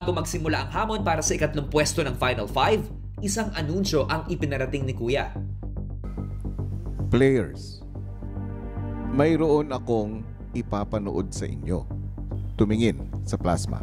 Bago magsimula ang hamon para sa ikatlong pwesto ng Final 5, isang anunsyo ang ipinarating ni Kuya. Players, mayroon akong ipapanood sa inyo. Tumingin sa plasma.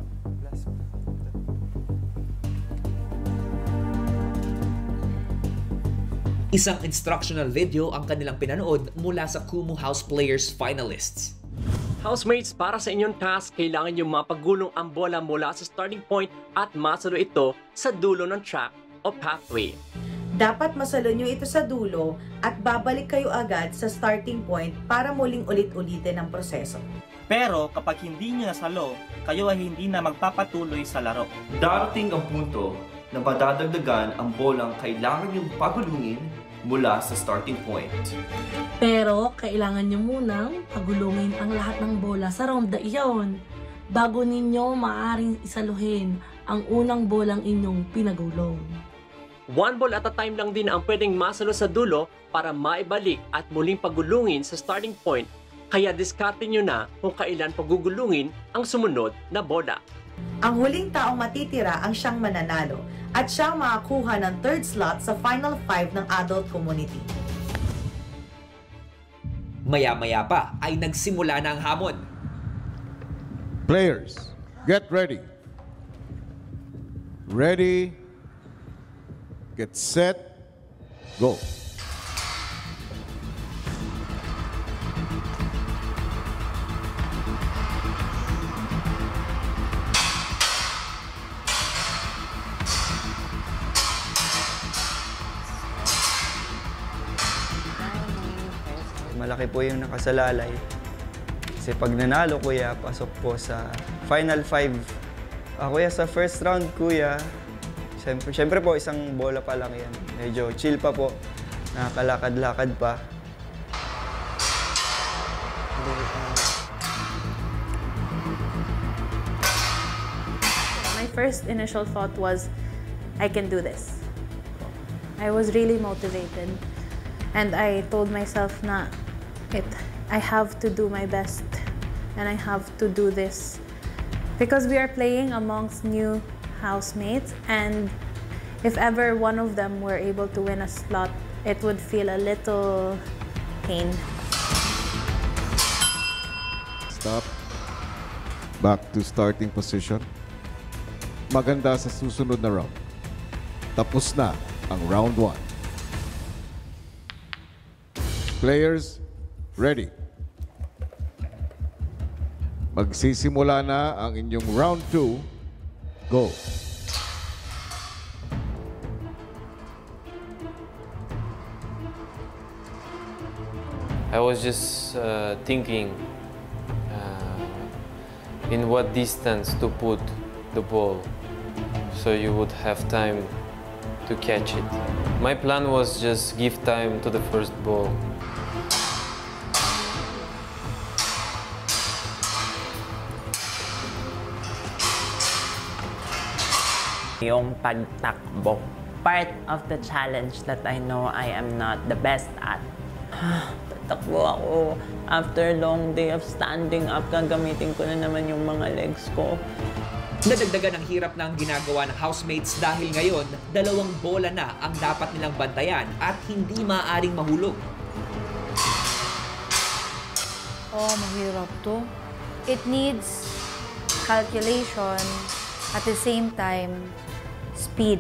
Isang instructional video ang kanilang pinanood mula sa Kumu House Players finalists. Housemates, para sa inyong task, kailangan nyo mapagulong ang bola mula sa starting point at masalo ito sa dulo ng track o pathway. Dapat masalo nyo ito sa dulo at babalik kayo agad sa starting point para muling ulit-ulitin ang proseso. Pero kapag hindi nyo nasalo, kayo ay hindi na magpapatuloy sa laro. Darating ang punto na madadagdagan ang bolang kailangan yung pagulungin mula sa starting point. Pero kailangan nyo munang pagulungin ang lahat ng bola sa round na iyon bago ninyo maaaring isaluhin ang unang bolang inyong pinagulong. One ball at a time lang din ang pwedeng masalo sa dulo para maibalik at muling pagulungin sa starting point. Kaya diskarte nyo na kung kailan pagugulungin ang sumunod na bola. Ang huling taong matitira ang siyang mananalo at siyang makakuha ng third slot sa Final 5 ng adult community. Maya-maya pa ay nagsimula na ang hamon. Players, get ready. Ready, get set, go. Malaki po yung nakasalalay. Kasi pag nanalo, kuya, pasok po sa Final 5. Kuya, sa first round, kuya, siyempre po, isang bola pa lang yan. Medyo chill pa po. Nakakalakad-lakad pa. My first initial thought was, I can do this. I was really motivated. And I told myself na I have to do my best and I have to do this. Because we are playing amongst new housemates, and if ever one of them were able to win a slot, it would feel a little pain. Stop. Back to starting position. Maganda sa susunod na round. Tapos na ang round 1. Players, ready. Magsisimula na ang inyong round 2. Go. I was just thinking in what distance to put the ball so you would have time to catch it. My plan was just give time to the first ball. Yung pagtakbo. Part of the challenge that I know I am not the best at. Tatakbo ako. After long day of standing up, gagamitin ko na naman yung mga legs ko. Nadagdagan ang hirap ng ginagawa ng housemates dahil ngayon, 2 bola na ang dapat nilang bantayan at hindi maaaring mahulog. Oh, mahirap to. It needs calculation, at the same time, speed.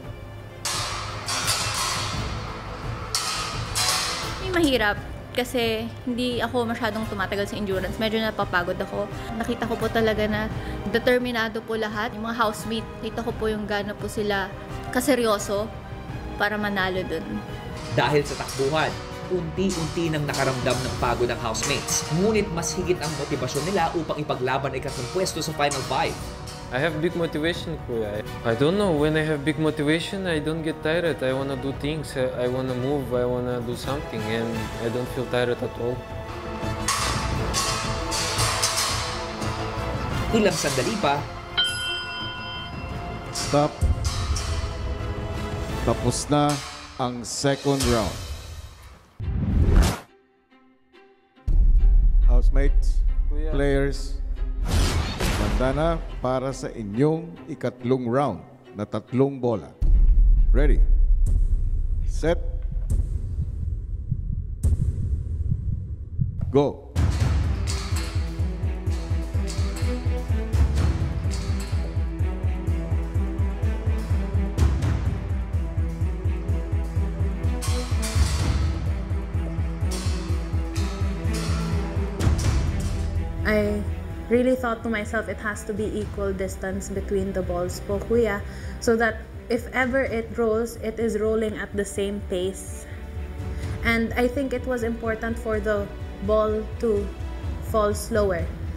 Mahirap kasi hindi ako masyadong tumatagal sa endurance. Medyo napapagod ako. Nakita ko po talaga na determinado po lahat. Yung mga housemate, nakita ko po yung gana po sila kaseryoso para manalo dun. Dahil sa takbuhan, unti-unti nang nakaramdam ng pagod ng housemates. Ngunit mas higit ang motibasyon nila upang ipaglaban ay ikatlong pwesto sa Final 5. I have big motivation, kuya. I don't know, when I have big motivation, I don't get tired. I wanna do things, I wanna move, I wanna do something, and I don't feel tired at all. Ilang sandali pa. Stop. Tapos na ang second round. Housemates, Kuya. players, Handa na para sa inyong ikatlong round na 3 bola. Ready? Set. Go. I really thought to myself it has to be equal distance between the balls po, kuya, so that if ever it rolls, it is rolling at the same pace. And I think it was important for the ball to fall slower.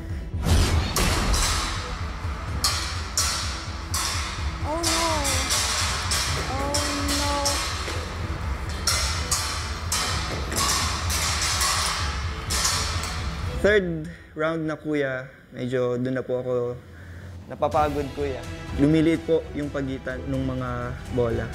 Oh no! Oh no! Third round na, kuya, medyo doon na po ako napapagod, kuya. Lumiliit po yung pagitan ng mga bola.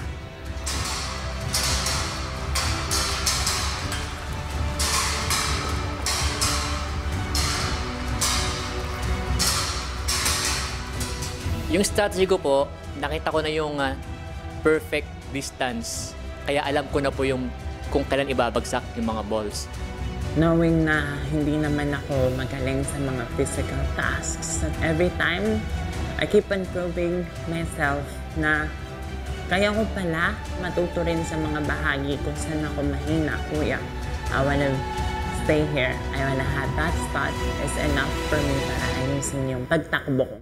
Yung strategy ko po, nakita ko na yung perfect distance. Kaya alam ko na po yung kung kailan ibabagsak yung mga balls. Knowing na hindi naman ako magaling sa mga physical tasks. At every time, I keep on proving myself na kaya ko pala matuto rin sa mga bahagi kung saan ako mahina, kuya. I wanna stay here. I wanna have that spot is enough for me para ayusin yung pagtakbo ko.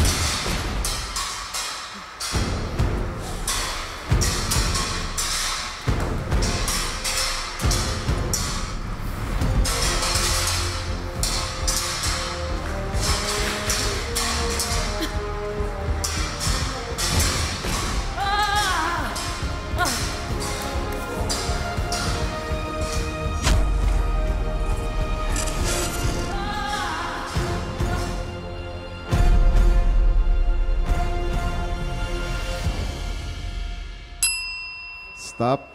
Stop.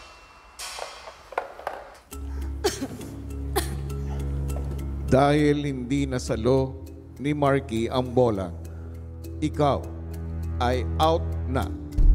Dahil hindi nasalo ni Marky ang bola, ikaw ay out na.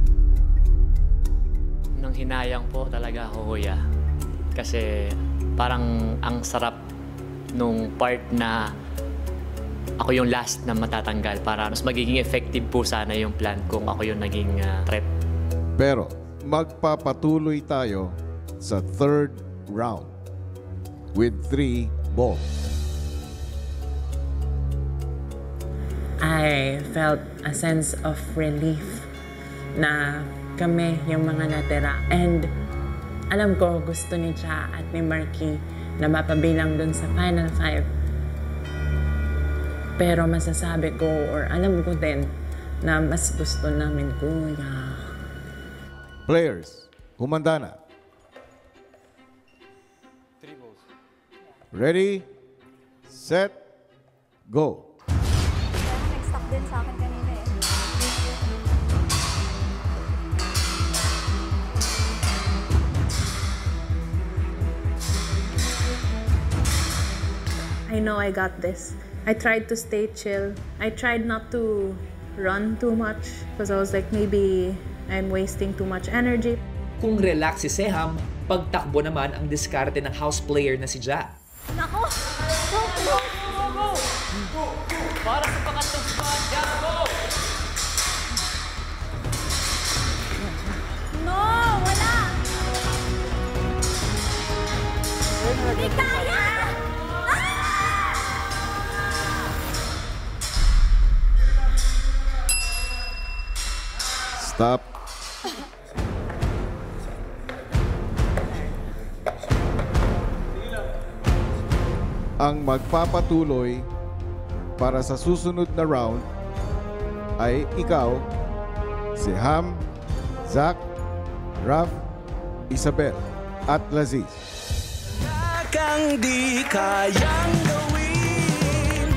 Nang hinayang po talaga ako, kuya. Kasi parang ang sarap nung part na ako yung last na matatanggal para mas magiging effective po sana yung plan kung ako yung naging threat. Pero magpapatuloy tayo sa third round with 3 balls. I felt a sense of relief na kami yung mga natira. And alam ko gusto ni Cha at ni Marky na mapabilang dun sa Final 5. Pero masasabi ko or alam ko din na mas gusto namin, kuya. Players, humanda na. 3 balls. Ready, set, go. Nag-stop din sa akin kanina eh. I know I got this. I tried to stay chill. I tried not to run too much because I was like, maybe I'm wasting too much energy. Kung relax si Seham, pagtakbo naman ang diskarte ng house player na si Ja. Nako! Go, go, go, go! Go, go! Para sa pangatlong spot, Ja, go! No! Wala! Hindi kaya! Stop. Ang magpapatuloy para sa susunod na round ay ikaw, si Ham, Zach, Raf, Isabel, at Laziz. Kang di kayang gawin.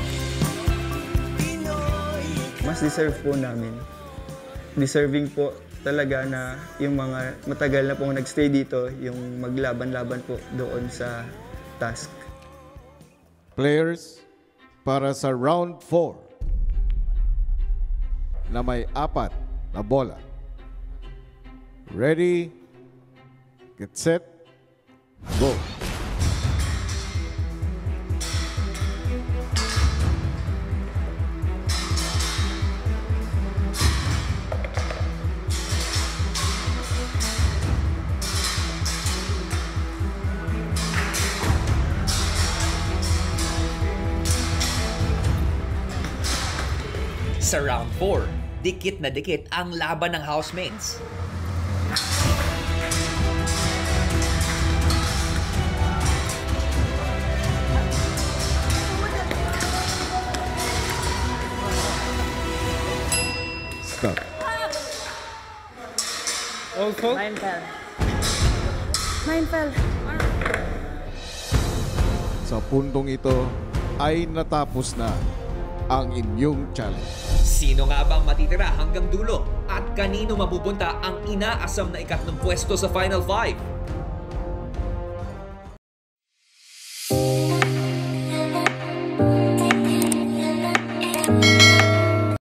Mas deserve po namin. Deserving po talaga na yung mga matagal na pong nagstay dito, yung maglaban-laban po doon sa task. Players, para sa round 4, na may 4 na bola. Ready, get set, go. Sa round 4, dikit na dikit ang laban ng housemates. Stop. Mine fell. Mine fell. Sa puntong ito ay natapos na ang inyong challenge. Sino nga bang matitira hanggang dulo? At kanino mapupunta ang inaasam na ikatlong pwesto sa Final 5?